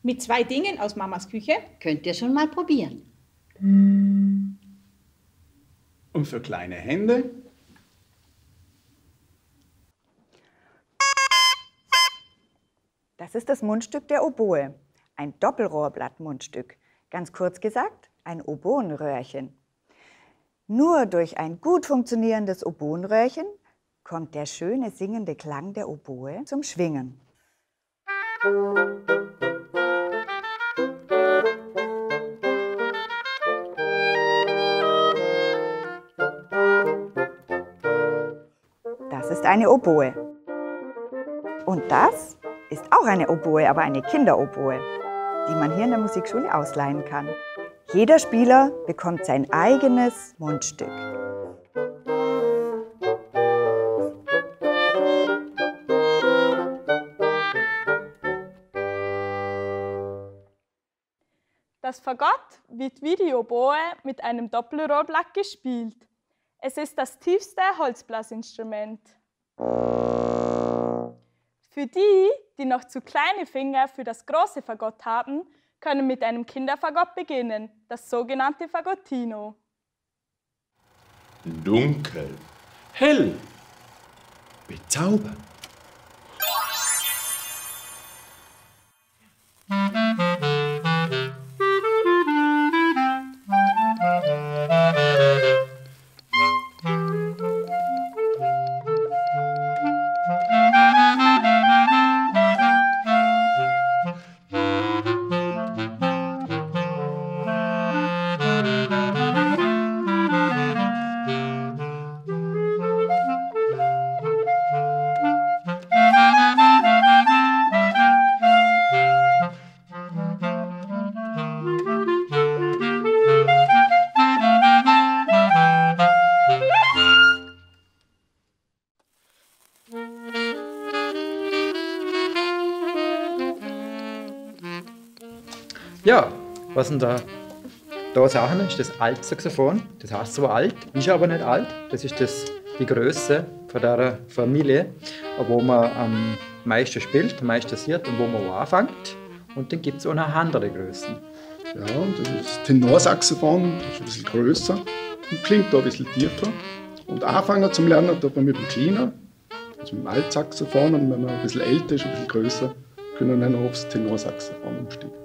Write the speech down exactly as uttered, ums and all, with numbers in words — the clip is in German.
Mit zwei Dingen aus Mamas Küche könnt ihr schon mal probieren. Und für kleine Hände? Das ist das Mundstück der Oboe, ein Doppelrohrblattmundstück. Ganz kurz gesagt, ein Oboenröhrchen. Nur durch ein gut funktionierendes Oboenröhrchen kommt der schöne singende Klang der Oboe zum Schwingen. Das ist eine Oboe. Und das ist auch eine Oboe, aber eine Kinderoboe, die man hier in der Musikschule ausleihen kann. Jeder Spieler bekommt sein eigenes Mundstück. Das Fagott wird wie die Oboe mit einem Doppelrohrblatt gespielt. Es ist das tiefste Holzblasinstrument. Für die, die noch zu kleine Finger für das große Fagott haben, können mit einem Kinderfagott beginnen, das sogenannte Fagottino. Dunkel, hell, bezaubernd. Ja, was denn da, da Sachen ist das Altsaxophon. Das heißt zwar alt, ist aber nicht alt. Das ist das, die Größe von der Familie, wo man am meisten spielt, am meisten sieht und wo man auch anfängt. Und dann gibt es auch noch andere Größen. Ja, und das ist das Tenorsaxophon, das ist ein bisschen größer und klingt da ein bisschen tiefer. Und Anfänger zum Lernen tut man mit dem Kleinen, also mit dem Altsaxophon, und wenn man ein bisschen älter ist, ein bisschen größer, können wir dann aufs Tenorsaxophon umsteigen.